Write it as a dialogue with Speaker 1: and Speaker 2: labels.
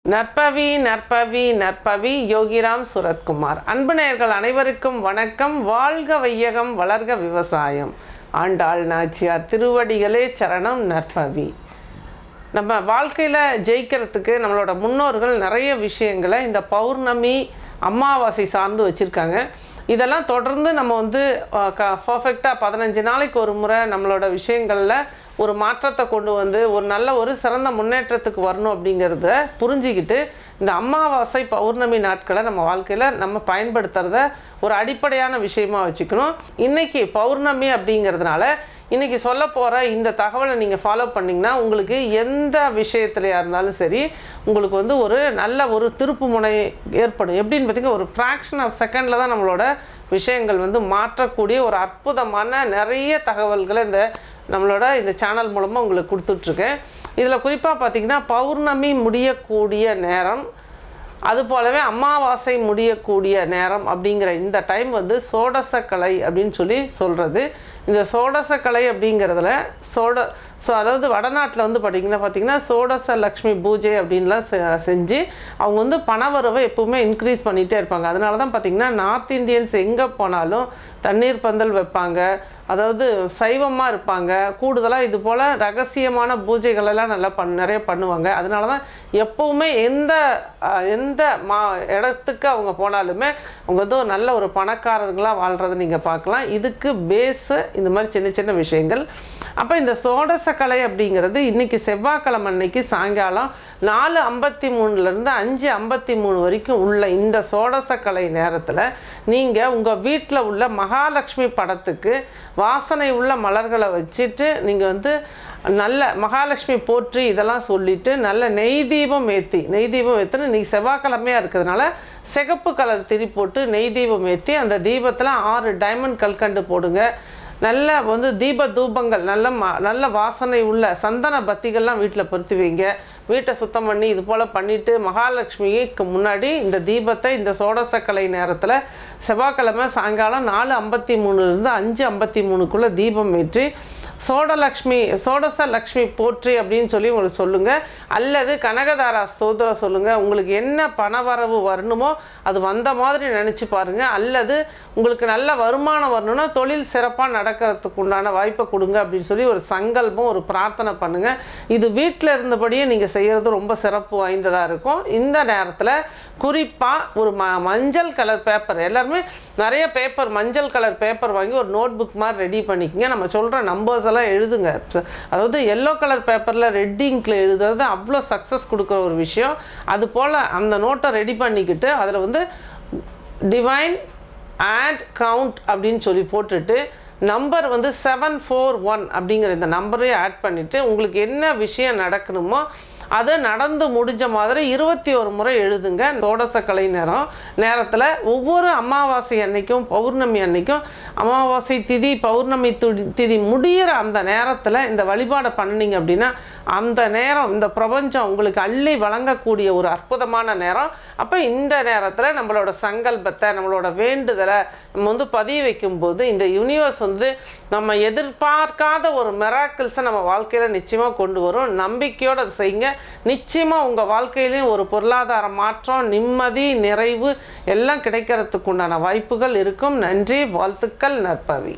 Speaker 1: நற்பவி நற்பவி நற்பவி யோகிராம் சுரத்குமார். அன்பு நேயர்கள் அனைவருக்கும் வணக்கம். வாழ்க வையகம், வளர்க விவசாயம். ஆண்டாள் நாச்சியார் திருவடிகளே சரணம். நற்பவி. நம்ம வாழ்க்கையில் ஜெயிக்கிறதுக்கு நம்மளோட முன்னோர்கள் நிறைய விஷயங்களை இந்த பௌர்ணமி அமாவாசை சார்ந்து வச்சுருக்காங்க. இதெல்லாம் தொடர்ந்து நம்ம பர்ஃபெக்டாக 15 நாளைக்கு ஒரு முறை நம்மளோட விஷயங்களில் ஒரு மாற்றத்தை கொண்டு வந்து ஒரு சிறந்த முன்னேற்றத்துக்கு வரணும் அப்படிங்கிறத புரிஞ்சிக்கிட்டு இந்த அமாவாசை பௌர்ணமி நாட்களை நம்ம வாழ்க்கையில் நம்ம பயன்படுத்துகிறத ஒரு அடிப்படையான விஷயமாக வச்சுக்கணும். இன்றைக்கி பௌர்ணமி அப்படிங்கிறதுனால இன்றைக்கி சொல்ல போகிற இந்த தகவலை நீங்கள் ஃபாலோ பண்ணிங்கன்னா உங்களுக்கு எந்த விஷயத்துலையா இருந்தாலும் சரி உங்களுக்கு ஒரு நல்ல ஒரு திருப்பு முனை ஏற்படும். எப்படின்னு பார்த்திங்கன்னா ஒரு ஃப்ராக்ஷன் ஆஃப் செகண்டில் தான் நம்மளோட விஷயங்கள் மாற்றக்கூடிய ஒரு அற்புதமான நிறைய தகவல்களை நம்மளோட இந்த சேனல் மூலமாக உங்களுக்கு கொடுத்துட்ருக்கேன். இதில் குறிப்பாக பார்த்திங்கன்னா பௌர்ணமி முடியக்கூடிய நேரம், அது போலவே அமாவாசை முடியக்கூடிய நேரம் அப்படிங்கிற இந்த டைம் சோடசக்கலை அப்படின்னு சொல்கிறது. இந்த சோடசக்கலை அப்படிங்கிறதுல அதாவது வடநாட்டில் பார்த்திங்கன்னா சோடச லக்ஷ்மி பூஜை அப்படின்லாம் செஞ்சு அவங்க பணவரவை எப்பவுமே இன்க்ரீஸ் பண்ணிகிட்டே இருப்பாங்க. அதனால தான் பார்த்திங்கன்னா நார்த் இந்தியன்ஸ் எங்கே போனாலும் தண்ணீர் பந்தல் வைப்பாங்க, அதாவது சைவமாக இருப்பாங்க. கூடுதலாக இது போல் ரகசியமான பூஜைகளெல்லாம் நிறைய பண்ணுவாங்க. அதனால தான் எப்போவுமே எந்த இடத்துக்கு அவங்க போனாலுமே அவங்க ஒரு நல்ல ஒரு பணக்காரர்களாக வாழ்கிறத நீங்கள் பார்க்கலாம். இதுக்கு பேஸு இந்த மாதிரி சின்ன சின்ன விஷயங்கள். அப்போ இந்த சோடசக்கலை அப்படிங்கிறது இன்றைக்கி செவ்வாய்க்கிழமை அன்னைக்கு சாயங்காலம் 4:53 5:53 வரைக்கும் உள்ள இந்த சோடசக்கலை நேரத்தில் நீங்கள் உங்கள் வீட்டில் உள்ள மகாலட்சுமி படத்துக்கு வாசனை உள்ள மலர்களை வச்சுட்டு நீங்கள் நல்ல மகாலட்சுமி போற்றி இதெல்லாம் சொல்லிவிட்டு நல்ல நெய் தீபம் ஏற்றுன்னு இன்றைக்கி செவ்வாய்க்கிழமையாக இருக்கிறதுனால சிகப்பு கலர் திரி போட்டு நெய் தீபம் ஏற்றி அந்த தீபத்தில் 6 டைமண்ட் கல்கண்டு போடுங்க. நல்ல தீப தூபங்கள் நல்ல வாசனை உள்ள சந்தன பத்திகள்லாம் வீட்டில் பொருத்தி வைங்க. வீட்டை சுத்தம் பண்ணி இது போல் பண்ணிவிட்டு மகாலட்சுமிக்கு முன்னாடி இந்த தீபத்தை இந்த சோடசக்கலை நேரத்தில் செவ்வாய்க்கிழமை சாயங்காலம் 4:53 5:53 தீபம் ஏற்றி சோடச லக்ஷ்மி போற்றி அப்படின்னு உங்களுக்கு சொல்லுங்கள். அல்லது கனகதாரா ஸ்தோத்திரம் சொல்லுங்கள். உங்களுக்கு என்ன பணவரவு வரணுமோ அது வந்த மாதிரி நினச்சி பாருங்கள். அல்லது உங்களுக்கு நல்ல வருமானம் வரணும்னா தொழில் சிறப்பாக நடக்கிறதுக்கு உண்டான வாய்ப்பை கொடுங்க அப்படின்னு ஒரு சங்கல்பம் ஒரு பிரார்த்தனை பண்ணுங்கள். இது வீட்டில் இருந்தபடியே நீங்கள் செய்கிறது ரொம்ப சிறப்பு வாய்ந்ததாக இருக்கும். இந்த நேரத்தில் குறிப்பாக ஒரு மஞ்சள் கலர் பேப்பர், எல்லாருமே நிறைய பேப்பர் மஞ்சள் கலர் பேப்பர் வாங்கி ஒரு நோட் புக் மாதிரி ரெடி பண்ணிக்கங்க. நம்ம சொல்கிற நம்பர்ஸ் எல்லாம் எழுதுங்க. அதாவது எல்லோ கலர் பேப்பரில் ரெட் இங்கில் எழுதுறது அவ்வளோ சக்ஸஸ் கொடுக்குற ஒரு விஷயம். அது போல் அந்த நோட்டை ரெடி பண்ணிக்கிட்டு அதில் டிவைன் அண்ட் கவுண்ட் அப்படின்னு போட்டுட்டு நம்பர் 741 அப்படிங்கிற இந்த நம்பரையும் ஆட் பண்ணிவிட்டு உங்களுக்கு என்ன விஷயம் நடக்கணுமோ அதை நடந்து முடிஞ்ச மாதிரி 21 முறை எழுதுங்க. சோடசக்கலை நேரத்தில் ஒவ்வொரு அமாவாசை அன்னைக்கும் பௌர்ணமி அன்னைக்கும் அமாவாசை திதி பௌர்ணமி திதி முடிகிற அந்த நேரத்தில் இந்த வழிபாடை பண்ணினீங்க அப்படின்னா அந்த நேரம் இந்த பிரபஞ்சம் உங்களுக்கு அள்ளி வழங்கக்கூடிய ஒரு அற்புதமான நேரம். அப்போ இந்த நேரத்தில் நம்மளோட சங்கல்பத்தை நம்மளோட வேண்டுதலை நம்ம பதிய வைக்கும்போது இந்த யூனிவர்ஸ் நம்ம எதிர்பார்க்காத ஒரு மிராக்கிள்ஸை நம்ம வாழ்க்கையில் நிச்சயமாக கொண்டு வரும். நம்பிக்கையோடு அதை செய்யுங்க. நிச்சயமாக உங்கள் வாழ்க்கையிலையும் ஒரு பொருளாதார மாற்றம், நிம்மதி, நிறைவு எல்லாம் கிடைக்கிறதுக்கு உண்டான வாய்ப்புகள் இருக்கும். நன்றி, வாழ்த்துக்கள், நற்பவி.